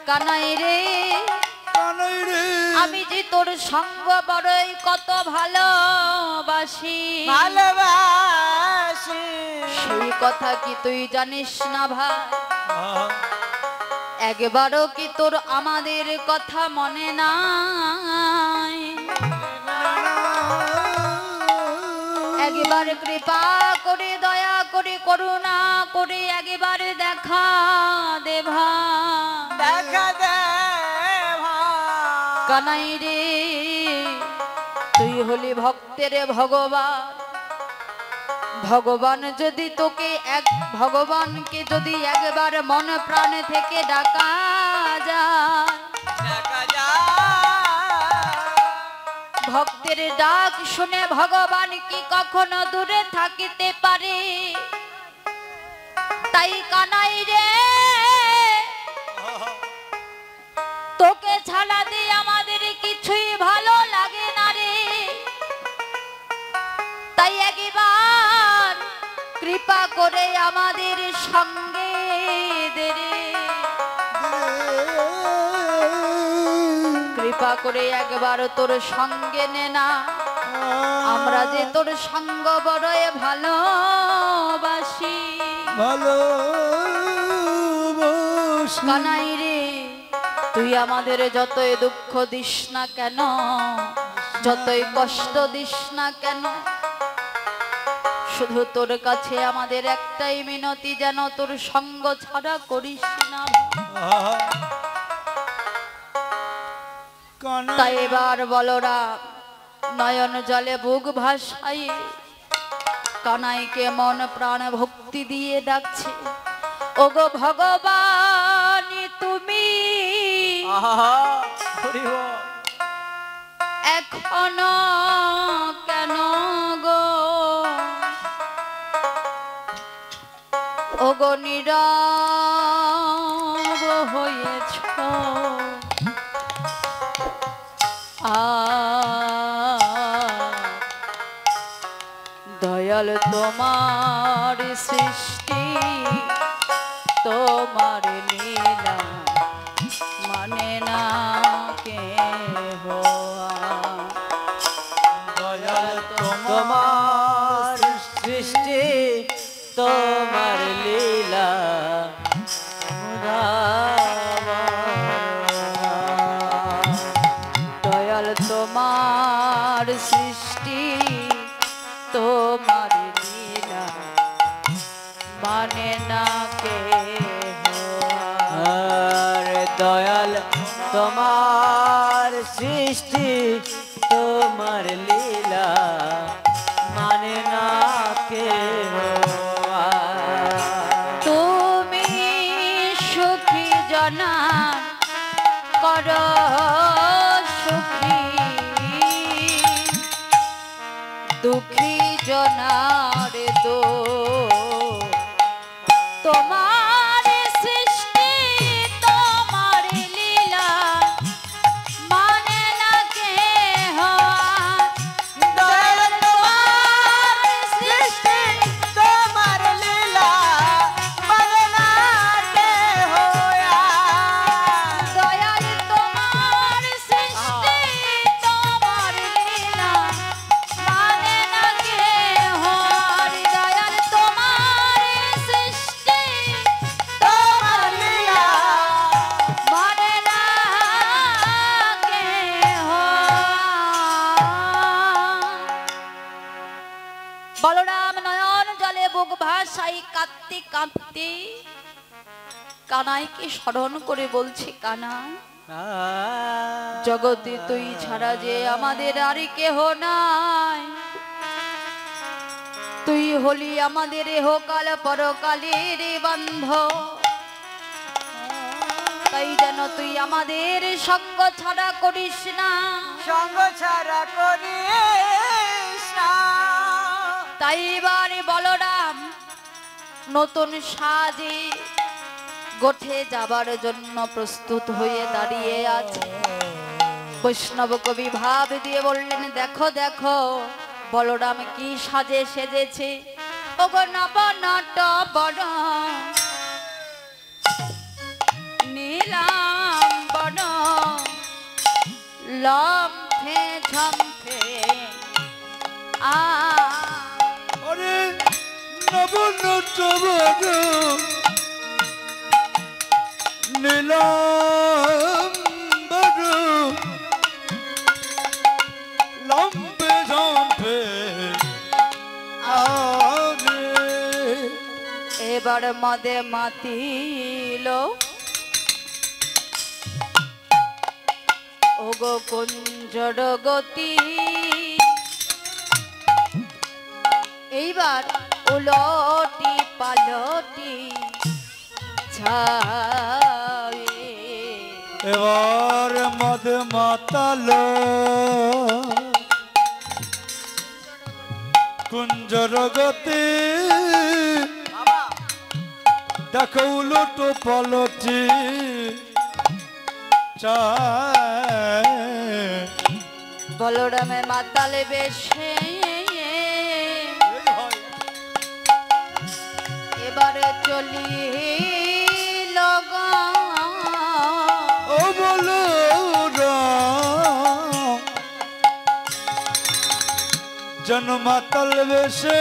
কানাই রে আমি যে তোর সঙ্গ বড়ই কত ভালোবাসি সেই কথা কি তুই জানিস না ভাই একবারও কি তোর আমাদের কথা মনে নাই একবার কৃপা করে দয়া করে করুণা করে একবার দেখা দে কানাই রে তুই হলি ভক্তের ভগবান ভগবান যদি তোকে ভগবানকে যদি একবার মন প্রাণ থেকে ডাকা যায় ভক্তের ডাক শুনে ভগবান কি কখনো দূরে থাকিতে পারে তাই কানাই রে তোকে ছাড়া দিয়ে আমাদের কিছুই ভালো লাগে না রে তাই একবার কৃপা করে আমাদের সঙ্গে দে রে কৃপা করে একবার তোর সঙ্গে নে না আমরা যে তোর সঙ্গ বড়ই ভালোবাসি কানাই রে তুই আমাদের যতই দুঃখ দিস না কেন যতই কষ্ট দিস না কেন শুধু তোর কাছে আমাদের একটাই মিনতি যেন তোর সঙ্গ ছাড়া করিস না তাই এবার বলরাম নয়ন জলে বুক ভাসাই কানাইকে মন প্রাণ ভক্তি দিয়ে ডাকছে ওগো ভগবান তুমি এখনো কেন গো ওগো নীরব হয়েছ দয়াল তোমার সৃষ্টি তোমার লীলা মানে না কে দয়াল তোমার সৃষ্টি তোমার লীলা দয়াল তোমার সৃষ্টি তোমার লীলা মানে না কে দয়াল তোমার সৃষ্টি তোমার লীলা মানে না কে তুমি সুখী জনা কর সুখী দুঃখী জনার দো তোমার সৃষ্টি তোমার লীলা মানে না কে দয়াল তোমার সৃষ্টি তোমার লীলা মানে না কে দয়াল তোমার সৃষ্টি তোমার লীলা মানে না কে দয়াল তোমার সৃষ্টি তোমার লীলা মানে না কে বলরাম নয়ন জলে বুক ভাসাই কাঁদতে কাঁদতে কানাইকে স্মরণ করে বলছে কানা জগতে তুই ছাড়া যে আমাদের আর কেহ নাই তুই হলি আমাদের ইহকাল পরকালের বান্ধব তাই যেন তুই আমাদের সঙ্গ ছাড়া করিস না সঙ্গ ছাড়া করিস না তাই এবারে বলরাম নতুন সাজে গোঠে যাবার জন্য প্রস্তুত হয়ে দাঁড়িয়ে আছে বৈষ্ণব কবি ভাব দিয়ে বললেন দেখো দেখো বলরাম কি সাজে সেজেছে ওগো নব নট বড় নীলা লম্ফে ঝম্ফে আরে নবন চবন নীলাম্বর লম্বে ঝম্পে আরে এবার মদে মাতিল ওগো কুঞ্জর গতি এইবার উলটি পালটি ছায়ে এবার মদ মাতালো কুঞ্জর গতি দেখো উলটো পালটি বলরামে মাতালে বেশে এবারে চলি ও বলো জন্মাতাল বেশে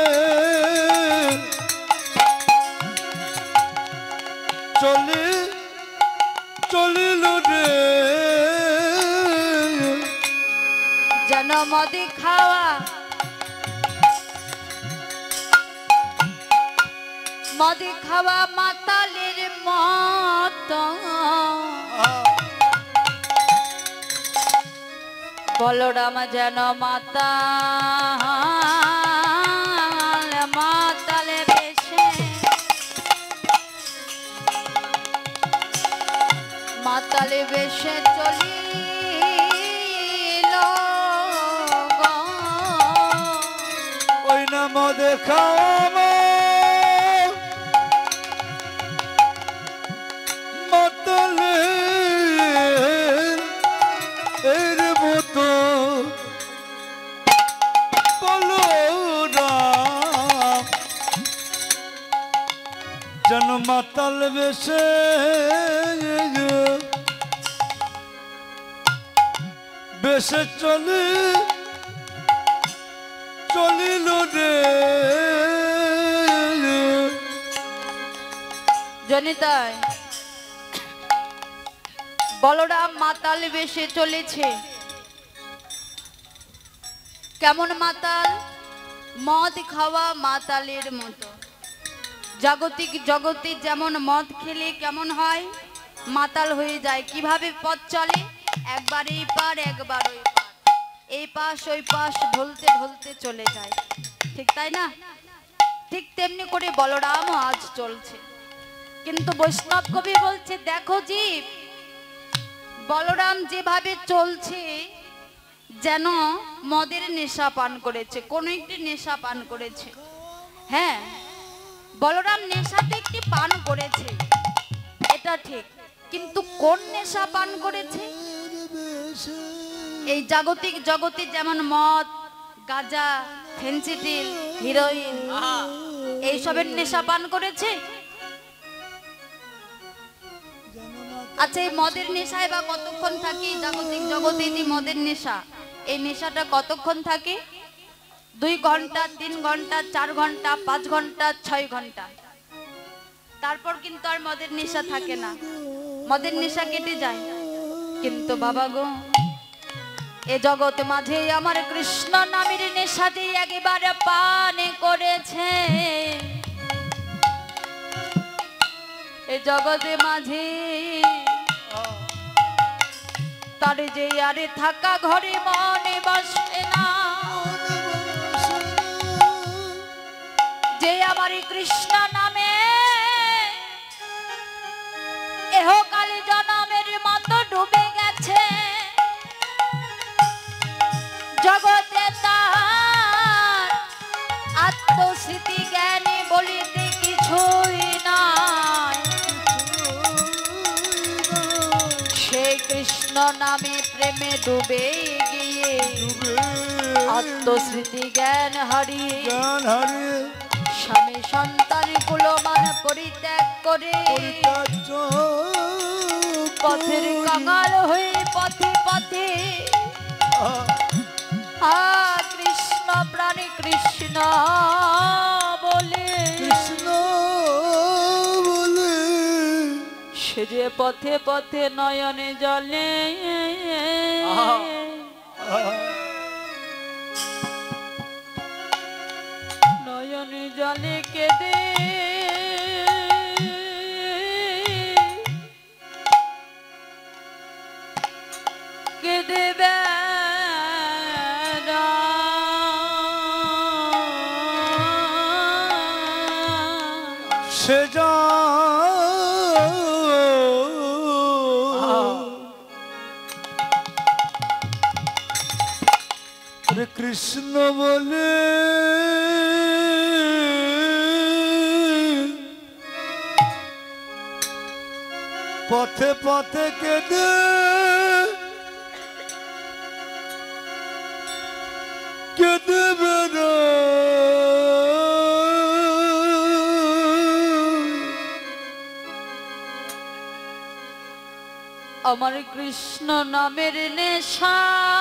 চলিল রে যেন মদি খাওয়া মাতালের মত বলরাম যেন মাতালে বেশে মাতালে বেশে চলিল ওই না মদে খাওয়া মাতালে এর মতো বলো যেন মাতাল বেশে বেশে চলিল রে জনিতাই বলরাম মাতাল বেশে চলেছে কেমন মাতাল মদ খাওয়া মাতালের মতো জাগতিক জগতে যেমন মদ খেলে কেমন হয় মাতাল হয়ে যায় কিভাবে পথ চলে একবার এই পার একবার ওই পার এই পাশ ওই পাশ ঢলতে ঢলতে চলে যায় ঠিক তাই না ঠিক তেমনি করে বলরাম আজ চলছে কিন্তু বৈষ্ণব কবি বলছে দেখো জীব বলরাম যেভাবে চলছে যেন মদের নেশা পান করেছে কোন একটি নেশা পান করেছে হ্যাঁ বলরাম নেশাতে একটি পান করেছে এটা ঠিক কিন্তু কোন নেশা পান করেছে এই জাগতিক জগতে যেমন মদ গাঁজা ফেন্সিডিল হিরোইন এইসবের নেশা পান করেছে আচ্ছা এই মদের নেশায় বা কতক্ষণ থাকি জাগতিক জগতে যে মদের নেশা এই নেশাটা কতক্ষণ থাকে 2 ঘন্টা 3 ঘন্টা 4 ঘন্টা 5 ঘন্টা 6 ঘন্টা তারপর কিন্তু আর মদের নেশা থাকে না মদের নেশা কেটে যায় কিন্তু বাবা গো এ জগৎ মাঝে আমার কৃষ্ণ নামের নেশা যে একেবারে পান করেছে এ জগতে মাঝে তার যে আরে থাকা ঘরে মনে বসে না যে আমার কৃষ্ণ নামে এহকালে জনমের মতো ডুবে গেছে জগতে তার আত্মস্মৃতি জ্ঞানী বলিতে কিছুই নাই সে কৃষ্ণ নামে প্রেমে ডুবে গিয়ে আত্মস্মৃতি জ্ঞান হারিয়ে স্বামী সন্তান কুলমান পরিত্যাগ করে পথের কাঙাল হয়ে পথে পথে কৃষ্ণ প্রাণী কৃষ্ণ বলে কৃষ্ণ বলে সে যে পথে পথে নয়নে জলে নয়নে জলে কেঁদে কেঁদে সে যা কৃষ্ণ বলে পথে পথে কেঁদে কেঁদে আমার কৃষ্ণ নামের নেশা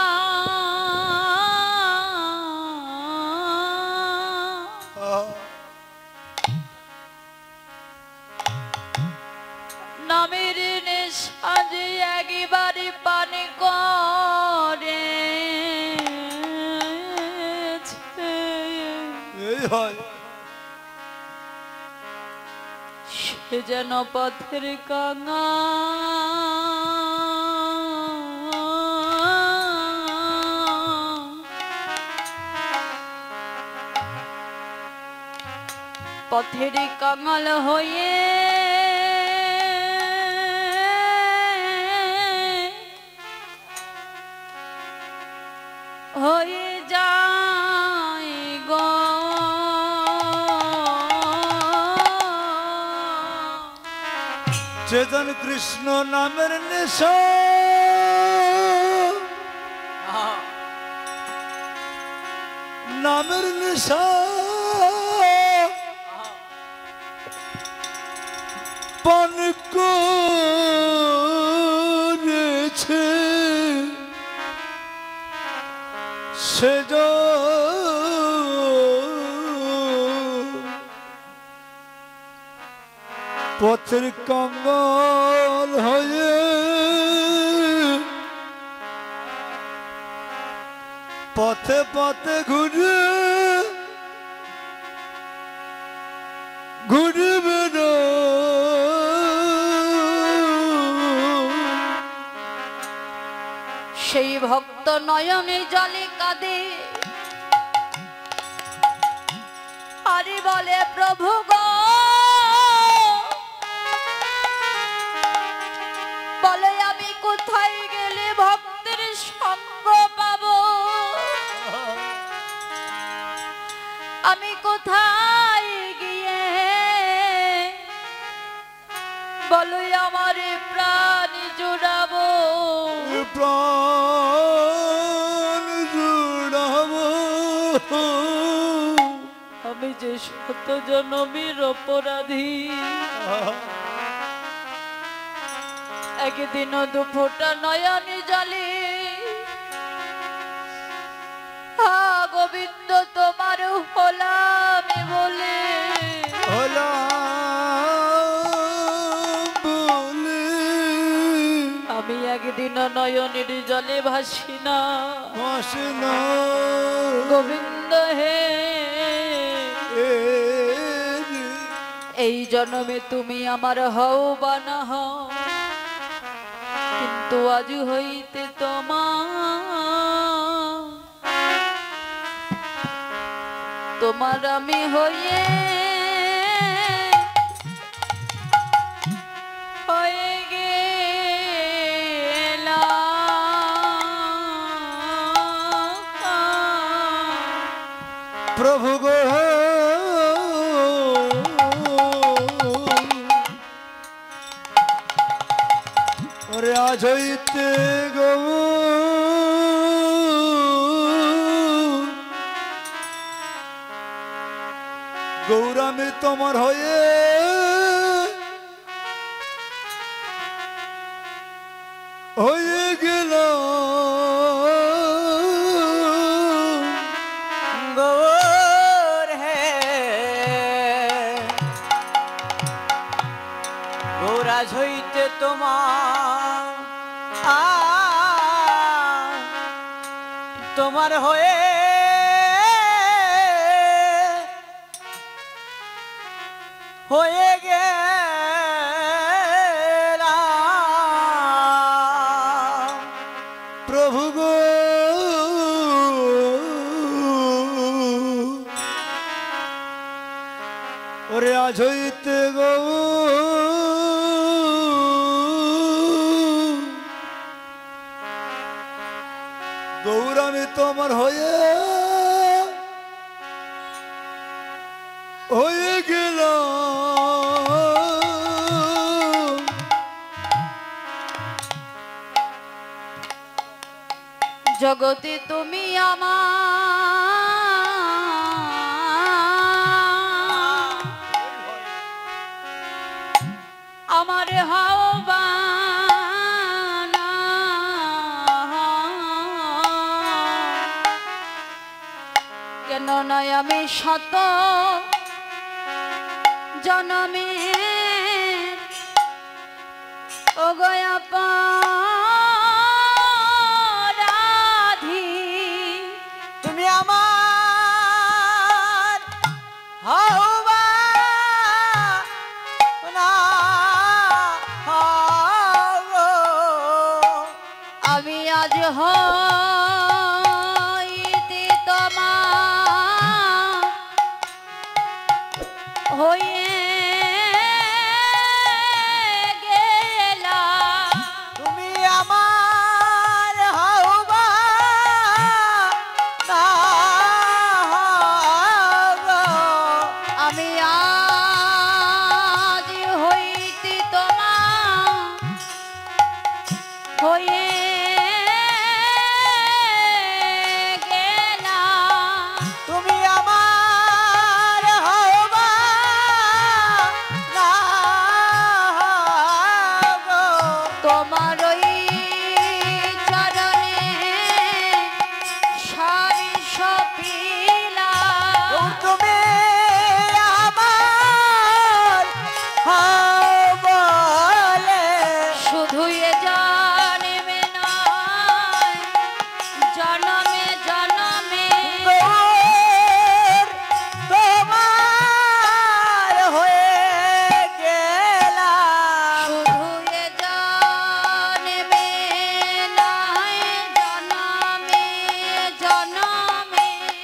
নামের নেশা যে একবারে পান করে এই হয় সে যেন পথের কাঙা পথের কাঙাল হয়ে হয়ে যায় গো চেতন কৃষ্ণ নামের নেশা নামের নেশা পান করেছে সে পথের কাঙ্গাল হয়ে পথে পথে ঘুরে ঘুরে বেড়া সেই ভক্ত নয়নে জলে কাঁদে হরি বলে প্রভু গো বলে আমি কোথায় গেলে ভক্তের সঙ্গ পাবো আমি কোথায় গিয়ে বলো আমার প্রাণ জুড়াবো প্রাণ জুড়াবো আমি যে শত জনমের অপরাধী একদিন দুফোঁটা নয়নে জলে গোবিন্দ তোমার হলাম বলে আমি একদিন নয়নের জলে ভাসি না গোবিন্দ হে এই জন্মে তুমি আমার হও বা না হও কিন্তু আজ হইতে তোমার আমি হয়ে হয়ে গেলাম প্রভু গো ওরে আজ হইতে গো গৌরামে তোমার হয়ে হয়ে গেলাম গৌর হে গৌরাজ হইতে তোমার হয়ে গেলাম প্রভু গো ওরে আজ হইতে গো গৌরামি তোমার হয়ে গেলাম জগতে তুমি আমার হাও বানা কেন নয় আমি শত জনমে ও গয়া তুমি আমার হওয়া না হও আমি আজ হইতে তোমার হয়ে গেলাম তুমি আমার হওয়া না হও আমি আজ হইতে তোমার হয়ে গেলাম তুমি আমার হওয়া না হও তোমার ওই চরণে সারি সপিলা তুমি আমার হও বলে শুধু এ জন্মে নয় জনমে জনমে গৌর তোমার হয়ে গেলাম শুধু এ জন্মে নয় জনমে জনমে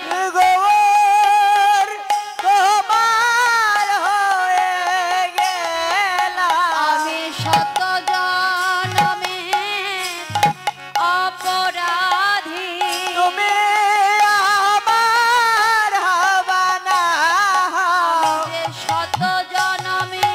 গৌর তোমার হয়ে গেলাম আমি শত জনমে অপরাধী তুমি আমার হবা না যে শত জনমে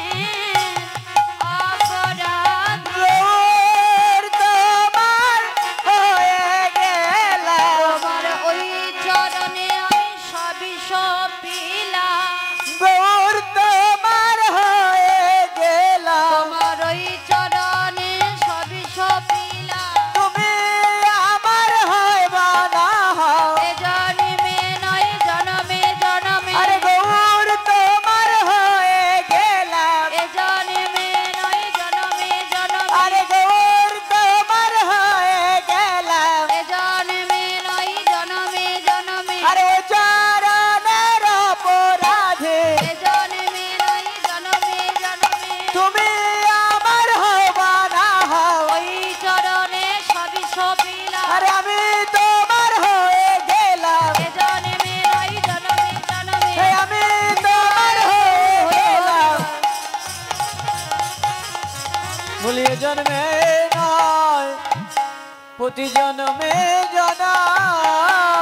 অপরাধী গৌর তোমার হয়ে গেলাম তোমার ওই চরণে আমি সবই সপিলাম গৌর তোমার হয়ে গেলাম তোমার ওই চরণে সবই সপিলাম তুমি আমার হইবা না হও এ জন্মে নয় জনমে জনমে আরে গৌর তোমার হয়ে গেলাম এ জন্মে নয় জনমে জনমে আরে গৌর তোমার হয়ে গেলাম এ জন্মে নয় জনমে জনমে আরে চরণের অপরাধে এ জন্মে নয় জনমে জনমে তুমি আমার হবা না হও ওই চরণে সবই সপিলাম আরে আমি তোমার হয়ে গেলাম এ জন্মে নয় জনমে জনমে এই আমি তোমার হয়ে গেলাম ভুলিয়ে জন্মে নয় প্রতি জন্মে জনা